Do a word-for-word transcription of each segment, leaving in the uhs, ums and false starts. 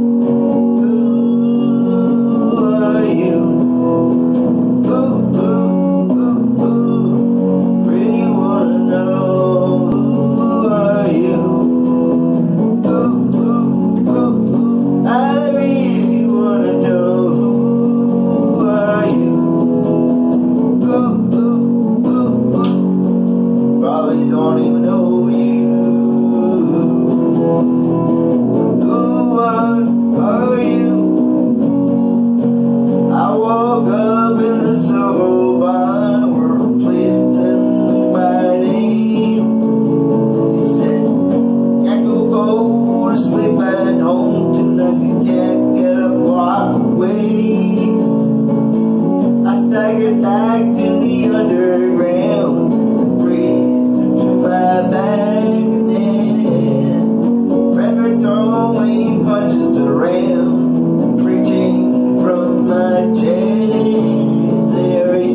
are you? Who, who, who, who? Really wanna know, who are you? Who, who, who, who? I really wanna know, who are you? Who, who, who, who? Probably don't even know you. Who are you? I woke up in the sofa, were replaced in my name. He said, can't go go to sleep at home tonight, you can't get up, walk away. I staggered back to the underground, breathed into my bag, and then record throwing punches around, preaching from my chains. Say, are you,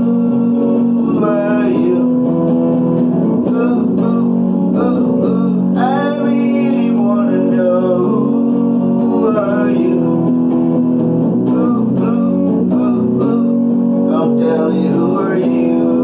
are you? Who, who, who, who? I really wanna know, who are you? Who, who, who, who? Don't tell me, who are you?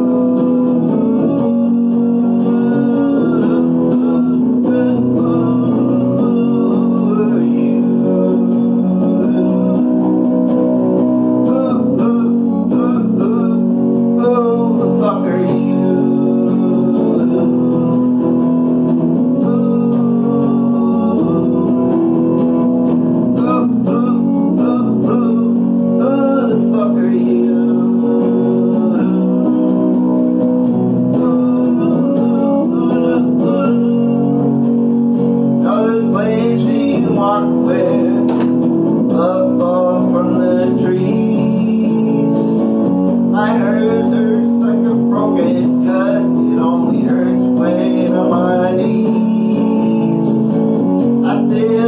Where love falls from the trees. My heart hurts like a broken cut. It only hurts when I'm on my knees. I still